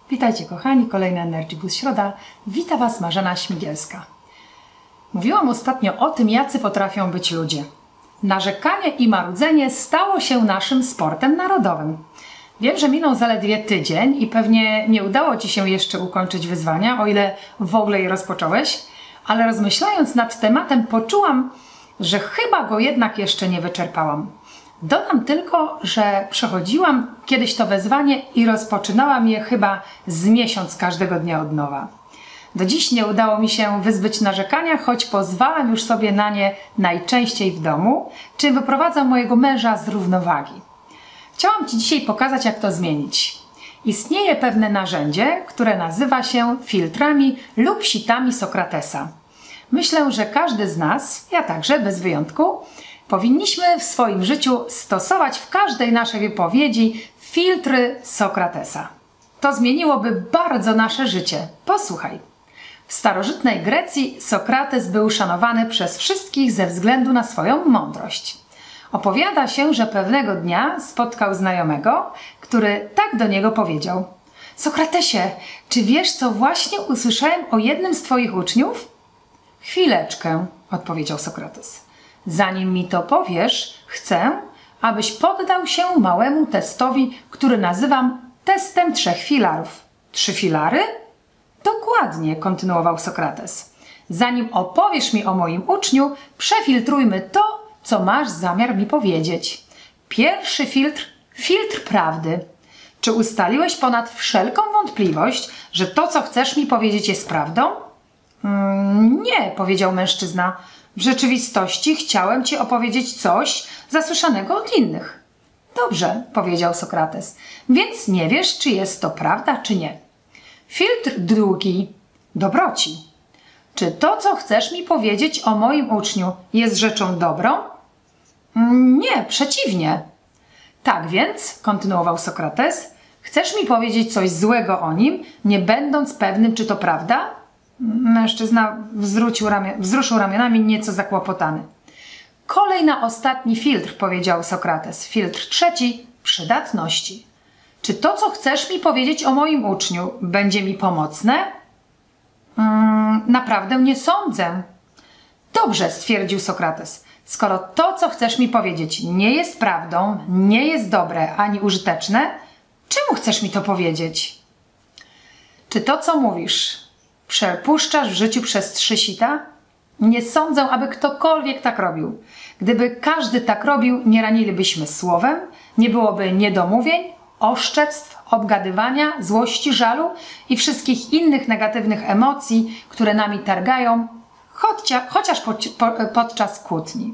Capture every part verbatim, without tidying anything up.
Witajcie kochani, kolejna Energy Boost Środa. Wita Was Marzena Śmigielska. Mówiłam ostatnio o tym, jacy potrafią być ludzie. Narzekanie i marudzenie stało się naszym sportem narodowym. Wiem, że minął zaledwie tydzień i pewnie nie udało Ci się jeszcze ukończyć wyzwania, o ile w ogóle je rozpocząłeś, ale rozmyślając nad tematem poczułam, że chyba go jednak jeszcze nie wyczerpałam. Dodam tylko, że przechodziłam kiedyś to wyzwanie i rozpoczynałam je chyba z miesiąc każdego dnia od nowa. Do dziś nie udało mi się wyzbyć narzekania, choć pozwalam już sobie na nie najczęściej w domu, czym wyprowadzam mojego męża z równowagi. Chciałam Ci dzisiaj pokazać, jak to zmienić. Istnieje pewne narzędzie, które nazywa się filtrami lub sitami Sokratesa. Myślę, że każdy z nas, ja także bez wyjątku, powinniśmy w swoim życiu stosować w każdej naszej wypowiedzi filtry Sokratesa. To zmieniłoby bardzo nasze życie. Posłuchaj. W starożytnej Grecji Sokrates był szanowany przez wszystkich ze względu na swoją mądrość. Opowiada się, że pewnego dnia spotkał znajomego, który tak do niego powiedział: Sokratesie, czy wiesz, co właśnie usłyszałem o jednym z Twoich uczniów? Chwileczkę, odpowiedział Sokrates. Zanim mi to powiesz, chcę, abyś poddał się małemu testowi, który nazywam testem trzech filarów. Trzy filary? Dokładnie, kontynuował Sokrates. Zanim opowiesz mi o moim uczniu, przefiltrujmy to, co masz zamiar mi powiedzieć. Pierwszy filtr, filtr prawdy. Czy ustaliłeś ponad wszelką wątpliwość, że to, co chcesz mi powiedzieć, jest prawdą? Mm, nie, powiedział mężczyzna. W rzeczywistości chciałem Ci opowiedzieć coś zasłyszanego od innych. Dobrze, powiedział Sokrates, więc nie wiesz, czy jest to prawda, czy nie. Filtr drugi. Dobroci. Czy to, co chcesz mi powiedzieć o moim uczniu, jest rzeczą dobrą? Nie, przeciwnie. Tak więc, kontynuował Sokrates, chcesz mi powiedzieć coś złego o nim, nie będąc pewnym, czy to prawda? Mężczyzna wzruszył, ramio wzruszył ramionami, nieco zakłopotany. Kolej na ostatni filtr, powiedział Sokrates. Filtr trzeci, przydatności. Czy to, co chcesz mi powiedzieć o moim uczniu, będzie mi pomocne? Hmm, naprawdę nie sądzę. Dobrze, stwierdził Sokrates. Skoro to, co chcesz mi powiedzieć, nie jest prawdą, nie jest dobre ani użyteczne, czemu chcesz mi to powiedzieć? Czy to, co mówisz, przepuszczasz w życiu przez trzy sita? Nie sądzę, aby ktokolwiek tak robił. Gdyby każdy tak robił, nie ranilibyśmy słowem, nie byłoby niedomówień, oszczerstw, obgadywania, złości, żalu i wszystkich innych negatywnych emocji, które nami targają, chocia, chociaż po, po, podczas kłótni.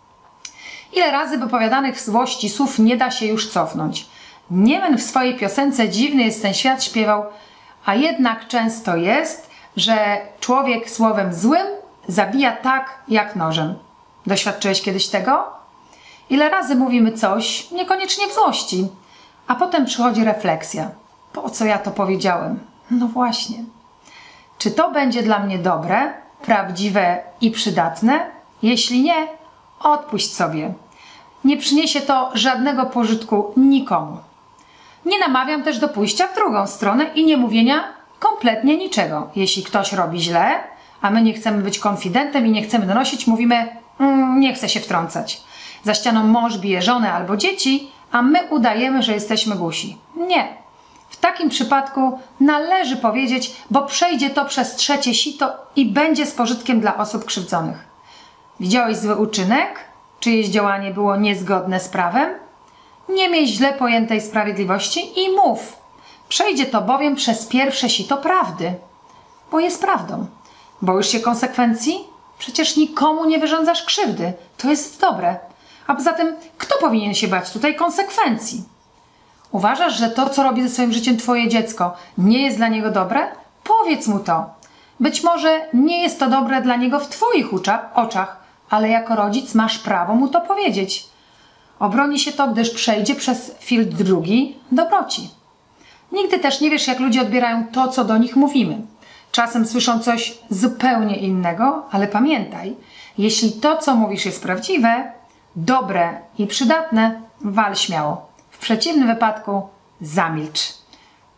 Ile razy wypowiadanych złości słów nie da się już cofnąć. Niemen w swojej piosence Dziwny jest ten świat śpiewał, a jednak często jest, że człowiek słowem złym zabija tak jak nożem. Doświadczyłeś kiedyś tego? Ile razy mówimy coś, niekoniecznie w złości, a potem przychodzi refleksja. Po co ja to powiedziałem? No właśnie. Czy to będzie dla mnie dobre, prawdziwe i przydatne? Jeśli nie, odpuść sobie. Nie przyniesie to żadnego pożytku nikomu. Nie namawiam też do pójścia w drugą stronę i nie mówienia kompletnie niczego. Jeśli ktoś robi źle, a my nie chcemy być konfidentem i nie chcemy donosić, mówimy, mm, nie chcę się wtrącać. Za ścianą mąż bije żonę albo dzieci, a my udajemy, że jesteśmy głusi. Nie. W takim przypadku należy powiedzieć, bo przejdzie to przez trzecie sito i będzie z pożytkiem dla osób krzywdzonych. Widziałeś zły uczynek? Czyjeś działanie było niezgodne z prawem? Nie miej źle pojętej sprawiedliwości i mów. Przejdzie to bowiem przez pierwsze sito prawdy, bo jest prawdą. Boisz się konsekwencji? Przecież nikomu nie wyrządzasz krzywdy. To jest dobre. A poza tym, kto powinien się bać tutaj konsekwencji? Uważasz, że to, co robi ze swoim życiem Twoje dziecko, nie jest dla niego dobre? Powiedz mu to. Być może nie jest to dobre dla niego w Twoich oczach, ale jako rodzic masz prawo mu to powiedzieć. Obroni się to, gdyż przejdzie przez filtr drugi dobroci. Nigdy też nie wiesz, jak ludzie odbierają to, co do nich mówimy. Czasem słyszą coś zupełnie innego, ale pamiętaj, jeśli to, co mówisz, jest prawdziwe, dobre i przydatne, wal śmiało. W przeciwnym wypadku zamilcz.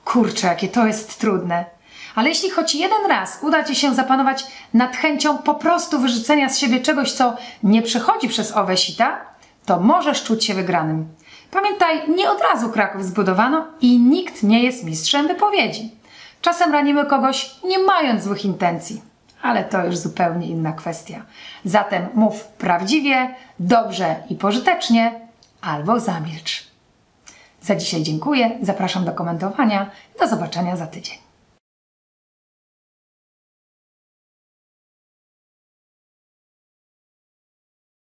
Kurczę, jakie to jest trudne. Ale jeśli choć jeden raz uda Ci się zapanować nad chęcią po prostu wyrzucenia z siebie czegoś, co nie przechodzi przez owe sita, to możesz czuć się wygranym. Pamiętaj, nie od razu Kraków zbudowano i nikt nie jest mistrzem wypowiedzi. Czasem ranimy kogoś, nie mając złych intencji, ale to już zupełnie inna kwestia. Zatem mów prawdziwie, dobrze i pożytecznie, albo zamilcz. Za dzisiaj dziękuję, zapraszam do komentowania. Do zobaczenia za tydzień.